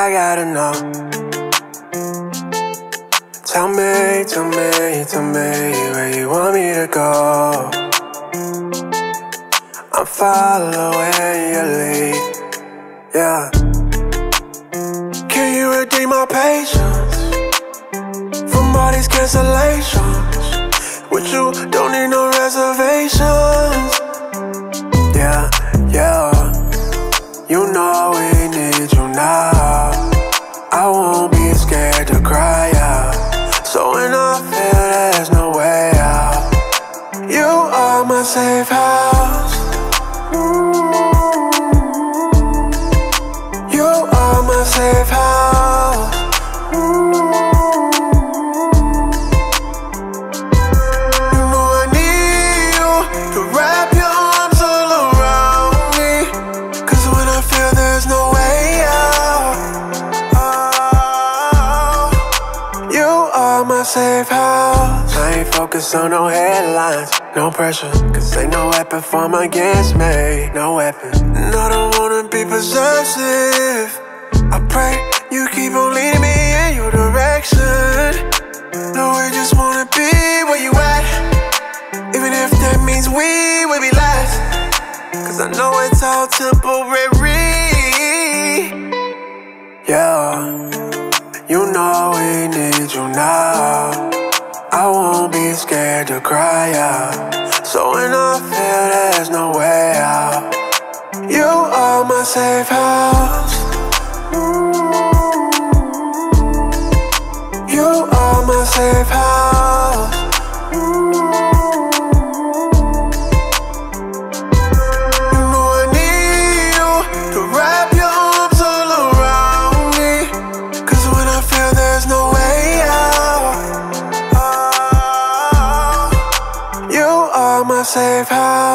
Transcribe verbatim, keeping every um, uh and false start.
I gotta know. Tell me, tell me, tell me where you want me to go. I'm following your lead, yeah. Can you redeem my patience from all these cancellations? With you, don't need no reservations. Yeah, yeah. You know we need you now. I won't be scared to cry out. So when I feel there's no way out, you are my safe house. You are my safe house. You know I need you to wrap your arms all around me, 'cause when I feel there's no way out, oh, you are my safe house. I ain't focused on no headlines, no pressure, 'cause ain't no weapon formed against me, no weapon. And I don't wanna be possessive. I pray you keep on leading me in your direction. No, we just wanna be where you at, even if that means we will be last, 'cause I know it's all temporary. Yeah, you know we need you now. I won't be scared to cry out. So when I feel there's no way out, you are my safe house. You are my safe house. You know I need you to wrap your arms all around me, 'cause when I feel there's no way out, oh, you are my safe house.